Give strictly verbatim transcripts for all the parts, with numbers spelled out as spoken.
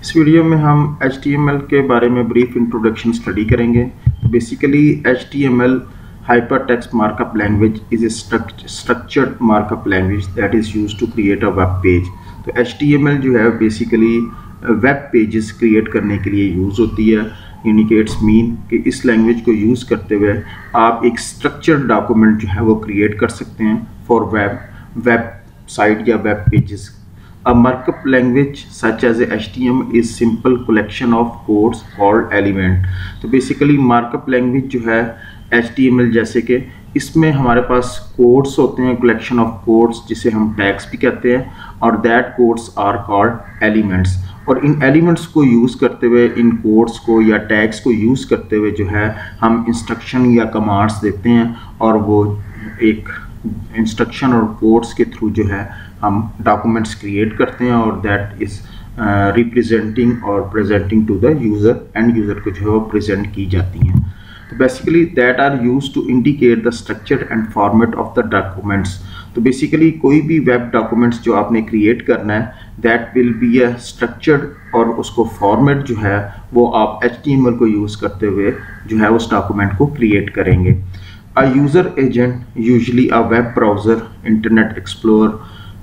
इस वीडियो में हम एच टी एम एल के बारे में ब्रीफ इंट्रोडक्शन स्टडी करेंगे। Basically H T M L hypertext markup language is a struct, structured markup language that is used to create a web page। तो H T M L जो है basically web pages create करने के लिए use होती है। Indicates mean कि इस लैंग्वेज को यूज़ करते हुए आप एक स्ट्रक्चर्ड डॉक्यूमेंट जो है वो क्रिएट कर सकते हैं फॉर वेब वेब साइट या web pages. A markup language such as a H T M L is simple collection of codes called element। तो बेसिकली मार्कअप लैंग्वेज जो है H T M L जैसे कि इसमें हमारे पास कोड्स होते हैं, कलेक्शन ऑफ कोड्स जिसे हम टैग्स भी कहते हैं, और that codes are called elements. और इन एलिमेंट्स को यूज़ करते हुए, इन कोड्स को या टैग्स को यूज़ करते हुए जो है हम इंस्ट्रक्शन या कमांड्स देते हैं, और वो एक इंस्ट्रक्शन और कोड्स के थ्रू जो है हम डॉक्यूमेंट्स क्रिएट करते हैं, और दैट इज़ रिप्रेजेंटिंग और presenting to the user, and user को जो है वो प्रेजेंट की जाती हैं। तो basically that are use to indicate the structure and format of the documents. तो बेसिकली कोई भी वेब डॉक्यूमेंट्स जो आपने क्रिएट करना है that will be a structured, और उसको फॉर्मेट जो है वो आप एच टी एम एल को यूज़ करते हुए जो है उस डॉक्यूमेंट को क्रिएट करेंगे। A user agent usually a web browser, Internet Explorer,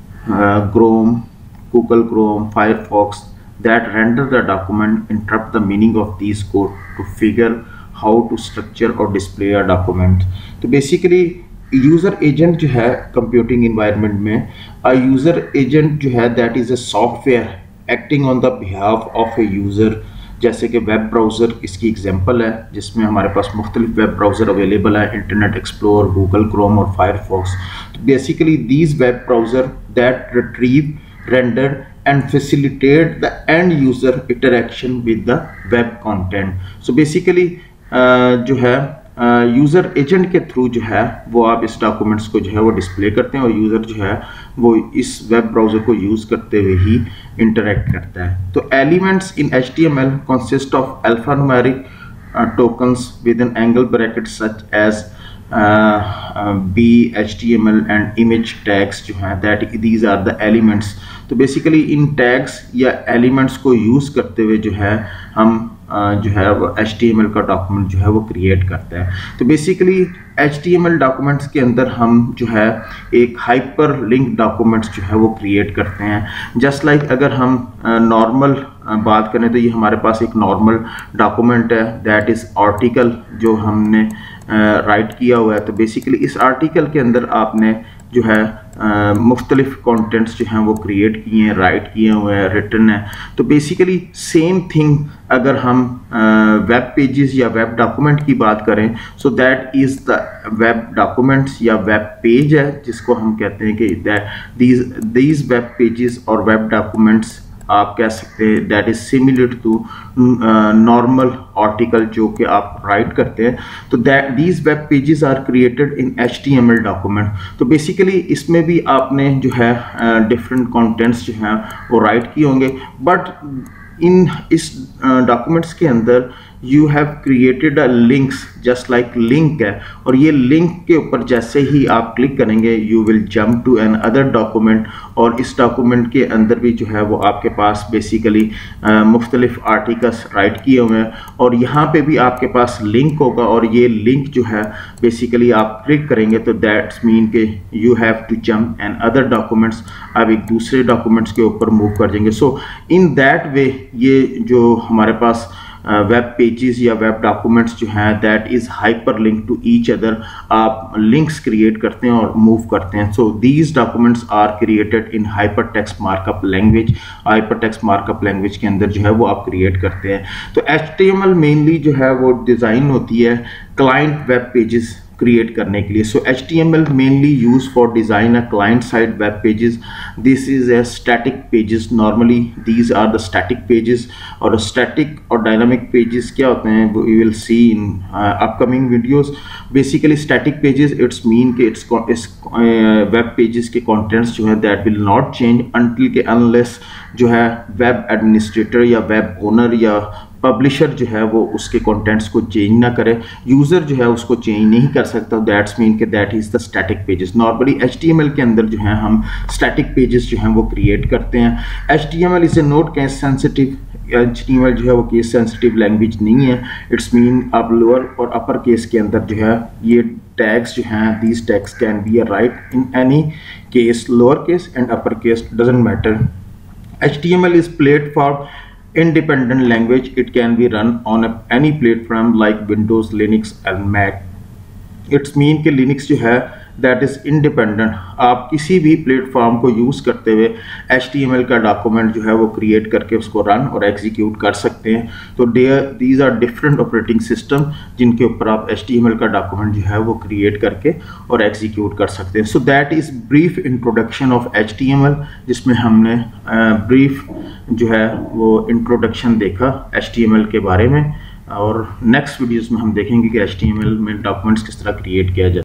Chrome, Google Chrome, Firefox that render the document interrupt the meaning of these code to figure how to structure or display a document। तो basically user agent जो है computing environment में, अ user agent जो है that is a software acting on the behalf of a user. जैसे कि web browser इसकी example है, जिसमें हमारे पास मुख्तलिफ वेब ब्राउज़र अवेलेबल है, इंटरनेट एक्सप्लोरर, गूगल क्रोम और फायरफॉक्स। तो basically these web browser that retrieve, render and facilitate the end user interaction with the web content। so basically uh, जो है यूज़र uh, एजेंट के through जो है वो आप इस डॉक्यूमेंट्स को जो है वो डिस्प्ले करते हैं, और यूज़र जो है वो इस वेब ब्राउज़र को यूज़ करते हुए ही इंटरेक्ट करता है। तो elements in H T M L consist of alphanumeric tokens with an angle bracket such as B H T M L and image tags जो हैं that these are the elements. तो basically इन tags या elements को use करते हुए जो है हम uh, जो है वो एच टी एम एल का डॉक्यूमेंट जो है वो क्रिएट करता है। तो basically H T M L documents के अंदर हम जो है एक हाइपर लिंक डॉक्यूमेंट्स जो है वो क्रिएट करते हैं। जस्ट लाइक like अगर हम नॉर्मल uh, uh, बात करें तो ये हमारे पास एक नॉर्मल डॉक्यूमेंट है दैट इज़ आर्टिकल जो हमने राइट uh, किया हुआ है। तो बेसिकली इस आर्टिकल के अंदर आपने जो है मुख्तलिफ कंटेंट्स जो हैं वो क्रिएट किए हैं, राइट किए हुए हैं, रिटन है। तो बेसिकली सेम थिंग अगर हम वेब पेजेस या वेब डॉक्यूमेंट की बात करें, so that is the web documents या वेब पेज है, जिसको हम कहते हैं कि दीज दीज वेब पेजेस और वेब डॉक्यूमेंट्स आप कह सकते हैं that is similar to normal article जो कि आप राइट करते हैं। तो that these web pages are created in H T M L document. तो बेसिकली इसमें भी आपने जो है डिफरेंट uh, कंटेंट्स जो हैं वो राइट किए होंगे, बट इन इस डॉक्यूमेंट्स uh, के अंदर you have created a links just like link है, और ये लिंक के ऊपर जैसे ही आप क्लिक करेंगे you will jump to another document, और इस डॉक्यूमेंट के अंदर भी जो है वो आपके पास बेसिकली मुख्तलिफ आर्टिकल्स राइट किए हुए हैं, और यहाँ पे भी आपके पास लिंक होगा, और ये लिंक जो है बेसिकली आप क्लिक करेंगे तो दैट्स मीन के you have to jump another documents, आप एक दूसरे डॉक्यूमेंट्स के ऊपर मूव कर जाएंगे। सो इन दैट वे ये जो हमारे पास वेब पेजेस या वेब डॉक्यूमेंट्स जो हैं that is hyperlink to each other, आप लिंक्स क्रिएट करते हैं और मूव करते हैं। So these documents are created in hypertext markup language. Hypertext markup language के अंदर जो है वो आप क्रिएट करते हैं। तो H T M L mainly जो है वो डिज़ाइन होती है क्लाइंट वेब पेजेस क्रिएट करने के लिए। So H T M L mainly use for design a client side web pages. This is a static pages, normally these are the static pages. और static और dynamic pages क्या होते हैं वो you will see in upcoming videos. Basically static pages its mean के its web pages के contents जो है that will not change until के अनलेस जो है वेब एडमिनिस्ट्रेटर या वेब ओनर या पब्लिशर जो है वो उसके कंटेंट्स को चेंज ना करे, यूज़र जो है उसको चेंज नहीं कर सकता। दैट्स मीन के that is the static pages. Normally H T M L के अंदर जो है हम स्टैटिक पेजेस जो हैं वो क्रिएट करते हैं। H T M L is a not case sensitive H T M L जो है वो केस सेंसिटिव लैंग्वेज नहीं है। इट्स मीन आप लोअर और अपर केस के अंदर जो है ये टैग्स जो हैं, these tags can be a write in any case, lower case and upper case, doesn't matter. H T M L is platform independent language. It can be run on a, any platform like Windows, Linux and Mac. It's mean कि Linux जो है that is independent, आप किसी भी platform को use करते हुए H T M L का डॉक्यूमेंट जो है वो क्रिएट करके उसको रन और एग्जीक्यूट कर सकते हैं। तो these are different operating system जिनके ऊपर आप H T M L का डॉक्यूमेंट जो है वो क्रिएट करके और एग्जीक्यूट कर सकते हैं। So that is brief introduction of H T M L, जिसमें हमने ब्रीफ uh, जो है वो इंट्रोडक्शन देखा H T M L के बारे में। और नेक्स्ट वीडियोस में हम देखेंगे कि H T M L में डॉक्यूमेंट्स किस तरह क्रिएट किया जाए।